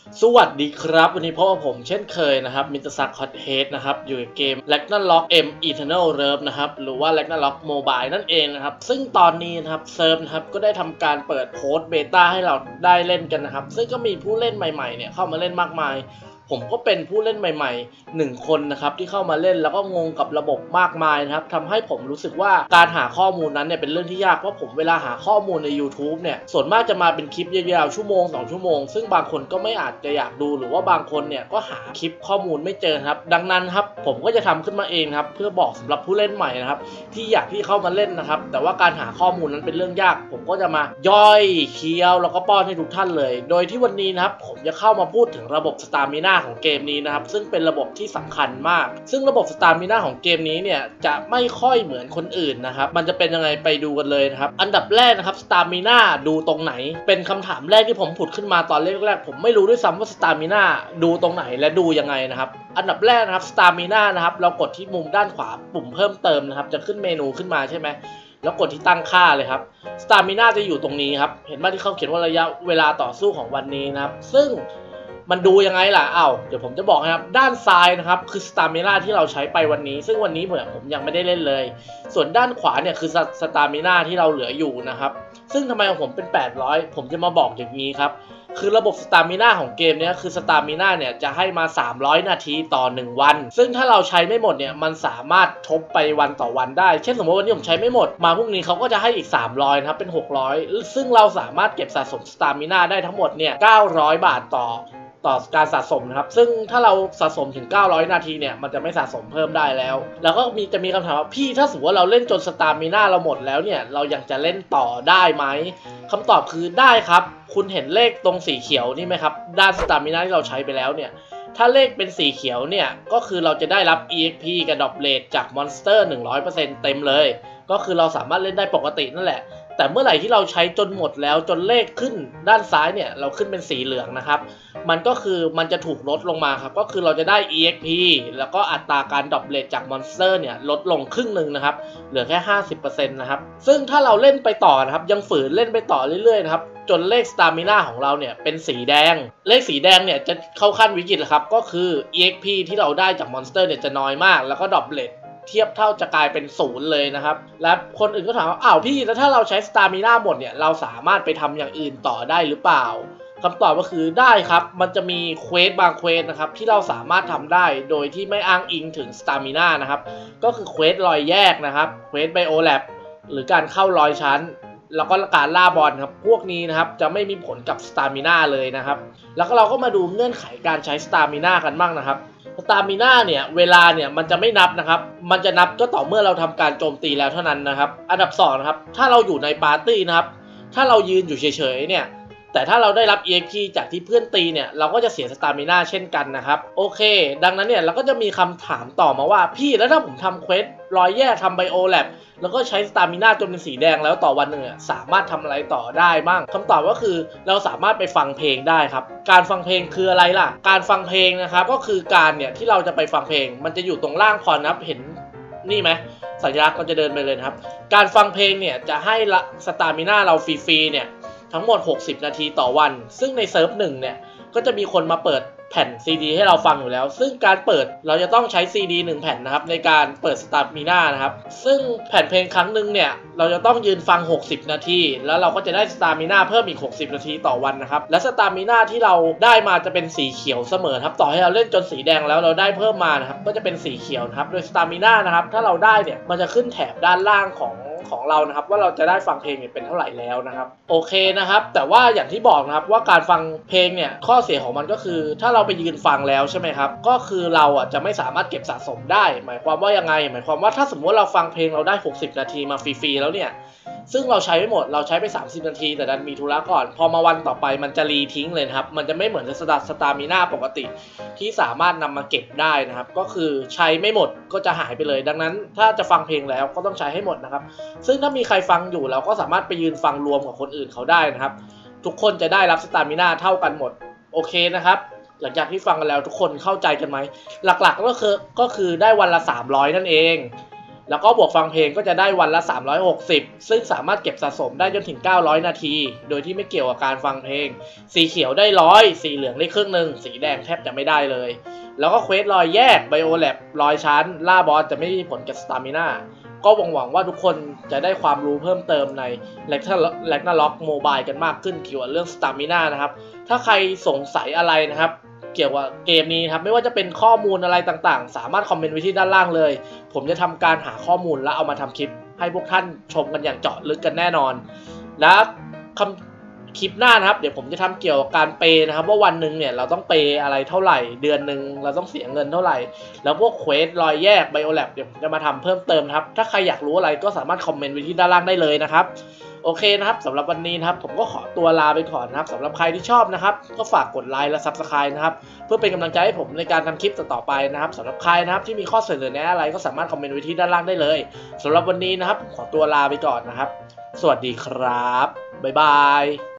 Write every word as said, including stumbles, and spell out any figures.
สวัสดีครับวันนี้พบกับผมเช่นเคยนะครับมิสเตอร์ซักฮอตเฮดนะครับอยู่ในเกม Ragnarok M Eternal Love นะครับหรือว่า Ragnarok Mobile นั่นเองนะครับซึ่งตอนนี้นะครับเซิร์ฟนะครับก็ได้ทำการเปิดโค้ดเบต้าให้เราได้เล่นกันนะครับซึ่งก็มีผู้เล่นใหม่ๆเนี่ยเข้ามาเล่นมากมายผมก็เป็นผู้เล่นใหม่ๆหนึ่งคนนะครับที่เข้ามาเล่นแล้วก็งงกับระบบมากมายนะครับทำให้ผมรู้สึกว่าการหาข้อมูลนั้นเนี่ยเป็นเรื่องที่ยากเพราะผมเวลาหาข้อมูลใน YouTube เนี่ยส่วนมากจะมาเป็นคลิปยาวๆชั่วโมงสองชั่วโมงซึ่งบางคนก็ไม่อาจจะอยากดูหรือว่าบางคนเนี่ยก็หาคลิปข้อมูลไม่เจอครับดังนั้นครับผมก็จะทำขึ้นมาเองครับเพื่อบอกสำหรับผู้เล่นใหม่นะครับที่อยากที่เข้ามาเล่นนะครับแต่ว่าการหาข้อมูลนั้นเป็นเรื่องยากผมก็จะมาย่อยเคี้ยวแล้วก็ป้อนให้ทุกท่านเลยโดยที่วันนี้นะครับผมจะเข้ามาพูดถึงระบบสตามิน่าของเกมนี้นะครับซึ่งเป็นระบบที่สำคัญมากซึ่งระบบสตามิน่าของเกมนี้เนี่ยจะไม่ค่อยเหมือนคนอื่นนะครับมันจะเป็นยังไงไปดูกันเลยนะครับอันดับแรกนะครับสตามิน่าดูตรงไหนเป็นคำถามแรกที่ผมผุดขึ้นมาตอนแรกๆผมไม่รู้ด้วยซ้ำว่าสตามิน่าดูตรงไหนและดูยังไงนะครับอันดับแรกนะครับสตามิน่านะครับเรากดที่มุมด้านขวาปุ่มเพิ่มเติมนะครับจะขึ้นเมนูขึ้นมาใช่ไหมแล้วกดที่ตั้งค่าเลยครับสตามิน่าจะอยู่ตรงนี้ครับเห็นไหมที่เขาเขียนว่าระยะเวลาต่อสู้ของวันนี้นะครับซึ่งมันดูยังไงล่ะอ้าวเดี๋ยวผมจะบอกนะครับด้านซ้ายนะครับคือสตามิน่าที่เราใช้ไปวันนี้ซึ่งวันนี้เหมือนผมยังไม่ได้เล่นเลยส่วนด้านขวาเนี่ยคือสตามิน่าที่เราเหลืออยู่นะครับซึ่งทำไมของผมเป็นแปดร้อยผมจะมาบอกอย่างนี้ครับคือระบบสตามิน่าของเกมนี้คือสตามิน่าเนี่ยจะให้มาสามร้อยนาทีต่อหนึ่งวันซึ่งถ้าเราใช้ไม่หมดเนี่ยมันสามารถทบไปวันต่อวันได้เช่นสมมติวันนี้ผมใช้ไม่หมดมาพรุ่งนี้เขาก็จะให้อีกสามร้อยนะครับเป็นหกร้อยซึ่งเราสามารถเก็บสะสมสตามิน่าได้ทั้งหมดเนี่ยเก้าร้อยบาทต่อต่อการสะสมนะครับซึ่งถ้าเราสะสมถึงเก้าร้อยนาทีเนี่ยมันจะไม่สะสมเพิ่มได้แล้วแล้วก็มีจะมีคำถามว่าพี่ถ้าสมมติว่าเราเล่นจนสตามิน่าเราหมดแล้วเนี่ยเรายังจะเล่นต่อได้ไหมคำตอบคือได้ครับคุณเห็นเลขตรงสีเขียวนี่ไหมครับด้านสตามิน่าที่เราใช้ไปแล้วเนี่ยถ้าเลขเป็นสีเขียวเนี่ยก็คือเราจะได้รับ อี เอ็กซ์ พี กับดรอปเรทจากมอนสเตอร์ หนึ่งร้อยเปอร์เซ็นต์ เต็มเลยก็คือเราสามารถเล่นได้ปกตินั่นแหละแต่เมื่อไหร่ที่เราใช้จนหมดแล้วจนเลขขึ้นด้านซ้ายเนี่ยเราขึ้นเป็นสีเหลืองนะครับมันก็คือมันจะถูกลดลงมาครับก็คือเราจะได้ อี เอ็กซ์ พี แล้วก็อัตราการดรอปเรทจากมอนสเตอร์เนี่ยลดลงครึ่งหนึ่งนะครับเหลือแค่ ห้าสิบเปอร์เซ็นต์ นะครับซึ่งถ้าเราเล่นไปต่อนะครับยังฝืนเล่นไปต่อเรื่อยๆนะครับจนเลขสตามิน่าของเราเนี่ยเป็นสีแดงเลขสีแดงเนี่ยจะเข้าขั้นวิกฤตแล้วครับก็คือ อี เอ็กซ์ พี ที่เราได้จากมอนสเตอร์เนี่ยจะน้อยมากแล้วก็ดรอปเรทเทียบเท่าจะกลายเป็นศูนย์เลยนะครับและคนอื่นก็ถามว่าอ้าวพี่แล้วถ้าเราใช้สตามิน่าหมดเนี่ยเราสามารถไปทำอย่างอื่นต่อได้หรือเปล่าคำตอบก็คือได้ครับมันจะมีเควสบางเควสนะครับที่เราสามารถทำได้โดยที่ไม่อ้างอิงถึงสตามิน่านะครับก็คือเควสรอยแยกนะครับเควสไบโอแลบหรือการเข้ารอยชั้นแล้วก็การล่าบอลครับพวกนี้นะครับจะไม่มีผลกับสตามิน่าเลยนะครับแล้วก็เราก็มาดูเงื่อนไขการใช้สตามิน่ากันบ้างนะครับสตามิน่าเนี่ยเวลาเนี่ยมันจะไม่นับนะครับมันจะนับก็ต่อเมื่อเราทำการโจมตีแล้วเท่านั้นนะครับอันดับสองนะครับถ้าเราอยู่ในปาร์ตี้นะครับถ้าเรายืนอยู่เฉยๆเนี่ยแต่ถ้าเราได้รับ อี เอ็กซ์ พี จากที่เพื่อนตีเนี่ยเราก็จะเสียสตามิน่าเช่นกันนะครับโอเคดังนั้นเนี่ยเราก็จะมีคำถามต่อมาว่าพี่แล้วถ้าผมทำเควสรอยแยกทำไบโอแลบแล้วก็ใช้สตามิน่าจนเป็นสีแดงแล้วต่อวันหนึ่งสามารถทำอะไรต่อได้บ้างคำตอบก็คือเราสามารถไปฟังเพลงได้ครับการฟังเพลงคืออะไรล่ะการฟังเพลงนะครับก็คือการเนี่ยที่เราจะไปฟังเพลงมันจะอยู่ตรงล่างพอนะครับเห็นนี่ไหมสัญลักษณ์ก็จะเดินไปเลยนะครับการฟังเพลงเนี่ยจะให้สตามิน่าเราฟรีๆเนี่ยทั้งหมดหกสิบนาทีต่อวันซึ่งในเซิร์ฟหนึ่งเนี่ยก็จะมีคนมาเปิดแผ่นซีดีให้เราฟังอยู่แล้วซึ่งการเปิดเราจะต้องใช้ซีดีหนึ่งแผ่นนะครับในการเปิดสตามิน่านะครับซึ่งแผ่นเพลงครั้งหนึ่งเนี่ยเราจะต้องยืนฟังหกสิบนาทีแล้วเราก็จะได้สตามิน่าเพิ่มอีกหกสิบนาทีต่อวันนะครับและสตามิน่าที่เราได้มาจะเป็นสีเขียวเสมอครับต่อให้เราเล่นจนสีแดงแล้วเราได้เพิ่มมานะครับก็จะเป็นสีเขียวนะครับโดยสตามิน่านะครับถ้าเราได้เนี่ยมันจะขึ้นแถบด้านล่างของของเรานะครับว่าเราจะได้ฟังเพลงเนี่ยเป็นเท่าไหร่แล้วนะครับโอเคนะครับแต่ว่าอย่างที่บอกนะครับว่าการฟังเพลงเนี่ยข้อเสียของมันก็คือถ้าเราไปยืนฟังแล้วใช่ไหมครับก็คือเราอ่ะจะไม่สามารถเก็บสะสมได้หมายความว่ายังไงหมายความว่าถ้าสมมติว่าเราฟังเพลงเราได้หกสิบนาทีมาฟรีๆแล้วเนี่ยซึ่งเราใช้ไม่หมดเราใช้ไปสามสิบนาทีแต่ดันมีธุระก่อนพอมาวันต่อไปมันจะรีทิ้งเลยครับมันจะไม่เหมือนสตาร์สตามิน่าปกติที่สามารถนำมาเก็บได้นะครับก็คือใช้ไม่หมดก็จะหายไปเลยดังนั้นถ้าจะฟังเพลงแล้วก็ต้องใช้ให้หมดนะครับซึ่งถ้ามีใครฟังอยู่เราก็สามารถไปยืนฟังรวมกับคนอื่นเขาได้นะครับทุกคนจะได้รับสตามิน่าเท่ากันหมดโอเคนะครับหลังจากที่ฟังกันแล้วทุกคนเข้าใจกันไหมหลักๆก็คือก็คือได้วันละสามร้อยนั่นเองแล้วก็บวกฟังเพลงก็จะได้วันละสามร้อยหกสิบซึ่งสามารถเก็บสะสมได้จนถึงเก้าร้อยนาทีโดยที่ไม่เกี่ยวกับการฟังเพลงสีเขียวได้ร้อยสีเหลืองได้ครึ่งหนึ่งสีแดงแทบจะไม่ได้เลยแล้วก็เควสลอยแยกไบโอแลบลอยชั้นล่าบอสจะไม่มีผลกับสตามิน่าก็หวังหวังว่าทุกคนจะได้ความรู้เพิ่มเติมใน Ragnarok Mobile กันมากขึ้นเกี่ยวกับเรื่องสตามิน่านะครับถ้าใครสงสัยอะไรนะครับเกี่ยวกับเกมนี้ครับไม่ว่าจะเป็นข้อมูลอะไรต่างๆสามารถคอมเมนต์ไว้ที่ด้านล่างเลยผมจะทำการหาข้อมูลแล้วเอามาทำคลิปให้พวกท่านชมกันอย่างเจาะลึกกันแน่นอนและคำคลิปหน้านะครับเดี๋ยวผมจะทำเกี่ยวกับการเปย์นะครับว่าวันหนึ่งเนี่ยเราต้องเปย์อะไรเท่าไหร่เดือนหนึ่งเราต้องเสียเงินเท่าไหร่แล้วพวกเควสรอยแยกไบโอแลบเดี๋ยวผมจะมาทำเพิ่มเติมครับถ้าใครอยากรู้อะไรก็สามารถคอมเมนต์ไว้ที่ด้านล่างได้เลยนะครับโอเคนะครับสำหรับวันนี้นะครับผมก็ขอตัวลาไปก่อนนะครับสำหรับใครที่ชอบนะครับก็ฝากกดไลค์และ ซับสไครบ์ นะครับเพื่อเป็นกำลังใจให้ผมในการทำคลิปต่อๆไปนะครับสำหรับใครนะครับที่มีข้อเสนอแนะอะไรก็สามารถคอมเมนต์ไว้ที่ด้านล่างได้เลยสำหรับวันนี้นะครับขอตัวลาไปก่อนนะครับสวัสดีครับบ๊ายบาย